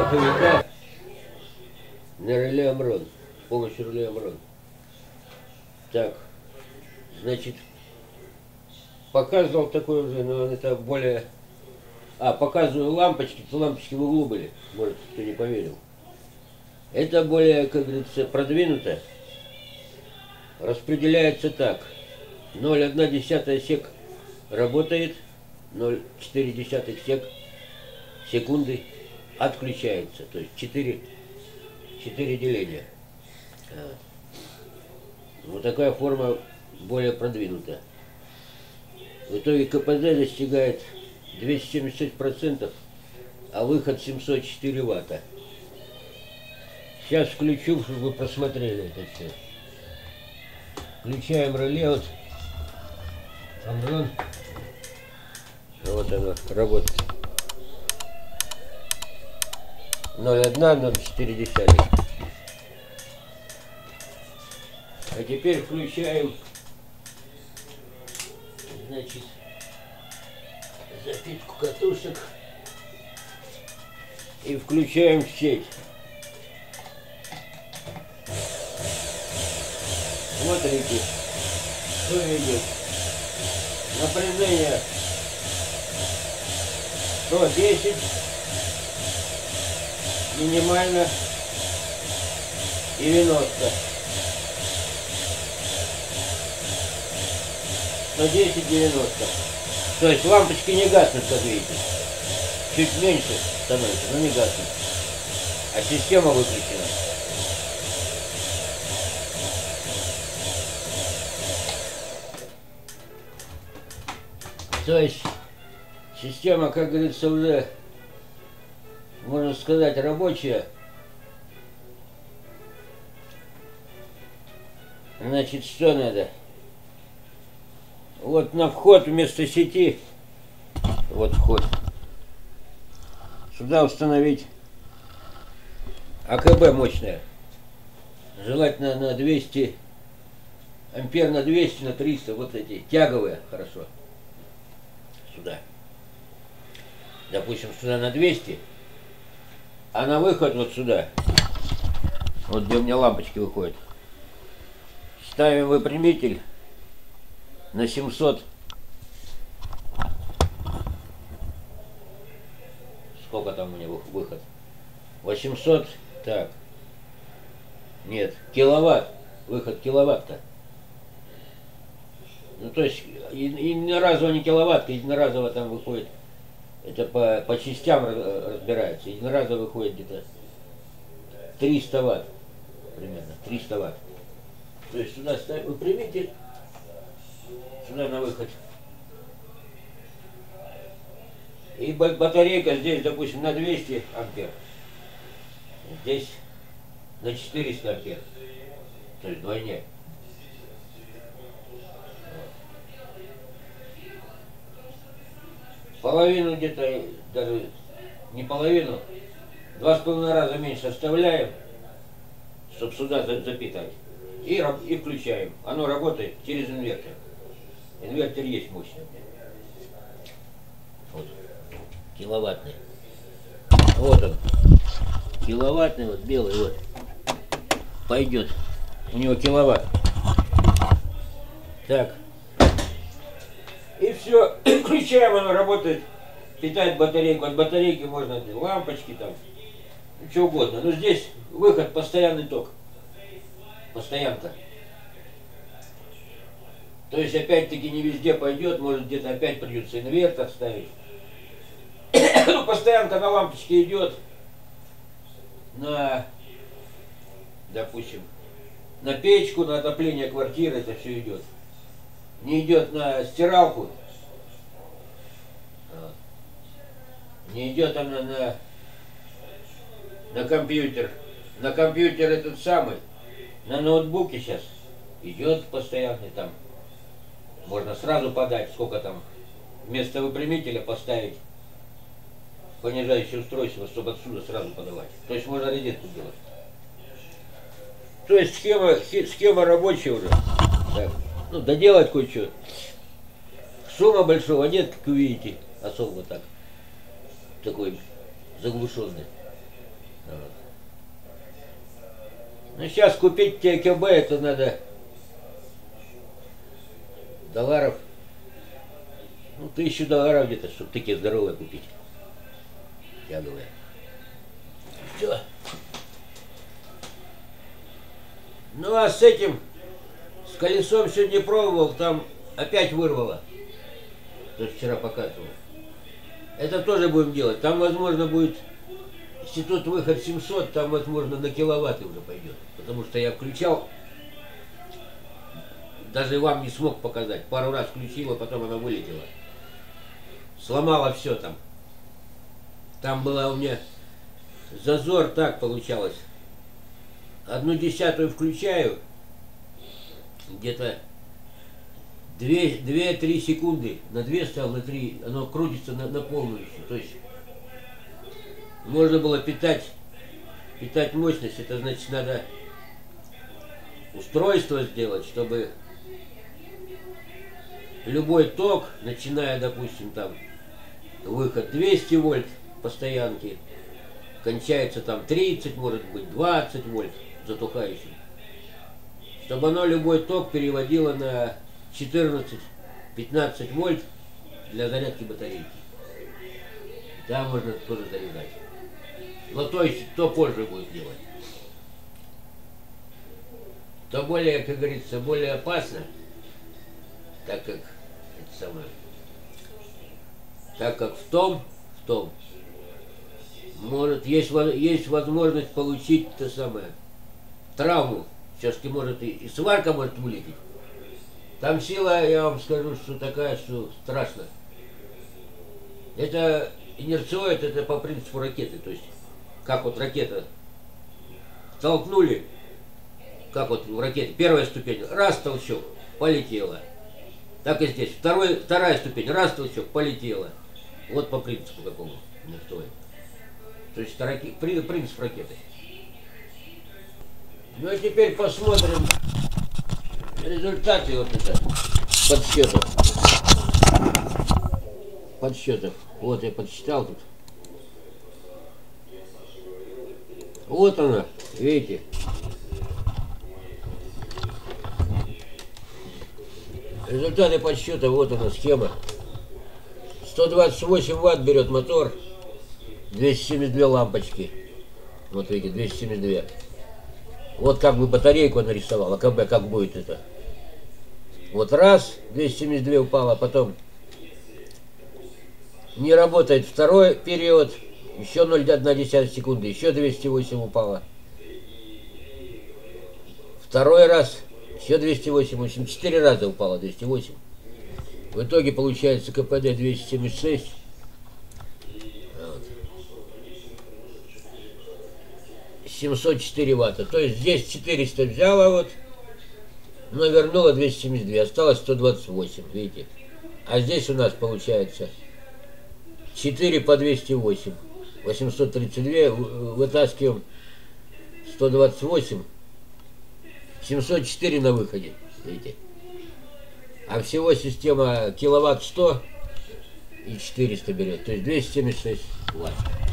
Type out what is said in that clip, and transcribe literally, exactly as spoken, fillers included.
маховика на реле Амрон. С помощью реле Амрон. Так, значит, показывал такой уже, но это более... А, показываю лампочки, то лампочки в углу были, может, кто не поверил. Это более, как говорится, продвинуто. Распределяется так. ноль целых одна десятая сек работает, ноль целых четыре десятых сек секунды отключается. То есть четыре, четыре деления. Вот такая форма более продвинутая. В итоге КПД достигает двести семьдесят шесть процентов, а выход семьсот четыре ватта. Сейчас включу, чтобы вы просмотрели это все. Включаем реле. Вот. Амрон. Вот оно работает. ноль целых одна, ноль целых четыре десятых. А теперь включаем, значит, запитку катушек и включаем сеть. Смотрите, что идет. Напряжение сто десять, минимально девяносто. сто десять девяносто. То есть лампочки не гаснут, как видите. Чуть меньше становится, но не гаснут. А система выключена. То есть система, как говорится, уже, можно сказать, рабочая. Значит, что надо? Вот на вход вместо сети, вот вход, сюда установить АКБ мощное. Желательно на двести ампер, на двести, на триста, вот эти тяговые, хорошо. Сюда. Допустим, сюда на двести, а на выход вот сюда, вот где у меня лампочки выходят, ставим выпрямитель на семьсот. Сколько там у меня выход? восемьсот. Так. Нет, киловатт. Выход киловатт-то. Ну, то есть, единоразово не киловатт, единоразово там выходит, это по, по частям разбирается. Единоразово выходит где-то триста ватт. Примерно, триста ватт. То есть, сюда ставим выпрямитель. Сюда на выход. И батарейка здесь, допустим, на двести ампер. Здесь на четыреста ампер. То есть вдвойне. Половину где-то, даже не половину, два с половиной раза меньше оставляем, чтобы сюда запитать. И, и включаем. Оно работает через инвертор. Инвертор есть мощный. Вот. Киловаттный. Вот он. Киловаттный, вот белый, вот. Пойдет. У него киловатт. Так. И все. Включаем, оно работает. Питает батарейку. От батарейки можно лампочки там. Что угодно. Но здесь выход, постоянный ток. Постоянка. То есть опять-таки не везде пойдет, может где-то опять придется инвертор ставить. Ну, постоянка на лампочке идет на, допустим, на печку, на отопление квартиры, это все идет. Не идет на стиралку. Не идет она на, на компьютер. На компьютер этот самый. На ноутбуке сейчас идет постоянный там. Можно сразу подать, сколько там, вместо выпрямителя поставить понижающее устройство, чтобы отсюда сразу подавать. То есть можно розетку делать. То есть схема, схема рабочая уже. Так. Ну, доделать кое-что. Шума большого нет, как вы видите, особо так. Такой заглушенный. Вот. Ну, сейчас купить те КБ, это надо долларов, ну, тысячу долларов где-то, чтобы такие здоровые купить. Тяговые. Все. Ну, а с этим, с колесом сегодня пробовал, там опять вырвало. То есть вчера показывал. Это тоже будем делать. Там, возможно, будет, если тут выход семьсот, там, возможно, на киловатты уже пойдет. Потому что я включал, даже вам не смог показать. Пару раз включил, а потом она вылетела. Сломала все там. Там была у меня зазор, так получалось. Одну десятую включаю, где-то две-три секунды, на две стал, на три, оно крутится на, на полную еще. То есть можно было питать, питать мощность, это значит надо устройство сделать, чтобы любой ток, начиная, допустим, там выход двести вольт постоянки, кончается там тридцать, может быть, двадцать вольт затухающий, чтобы оно любой ток переводило на четырнадцать-пятнадцать вольт для зарядки батарейки. Там можно тоже заряжать. Но то есть, то позже будет делать. То более, как говорится, более опасно, так как это самое, так как в том, в том, может, есть, есть возможность получить то самое, травму. Все-таки может и, и сварка может вылететь. Там сила, я вам скажу, что такая, что страшно. Это инерциоид, это по принципу ракеты. То есть, как вот ракета толкнули, как вот в ракете, первая ступень, раз толчок, полетела. Так и здесь. Второй, вторая ступень, раз толчок, полетела. Вот по принципу какому инерциоид. То есть, это раке, принцип ракеты. Ну а теперь посмотрим результаты вот это подсчетов. Подсчетов. Вот я подсчитал тут. Вот она, видите. Результаты подсчета, вот она схема. сто двадцать восемь ватт берет мотор, двести семьдесят две лампочки. Вот видите, двести семьдесят две. Вот как бы батарейку нарисовал, а АКБ как будет это. Вот раз, двести семьдесят две упало, потом не работает второй период, еще ноль целых одна десятая секунды, еще двести восемь упало. Второй раз, еще двести восемь, в общем, четыре раза упало двести восемь. В итоге получается КПД двести семьдесят шесть. Вот. семьсот четыре ватта. То есть здесь четыреста взяла вот, но вернула двести семьдесят два. Осталось сто двадцать восемь, видите. А здесь у нас получается четыре по двести восемь. восемьсот тридцать два. Вытаскиваем сто двадцать восемь. семьсот четыре на выходе, видите. А всего система киловатт сто и четыреста берет. То есть двести семьдесят шесть ватт.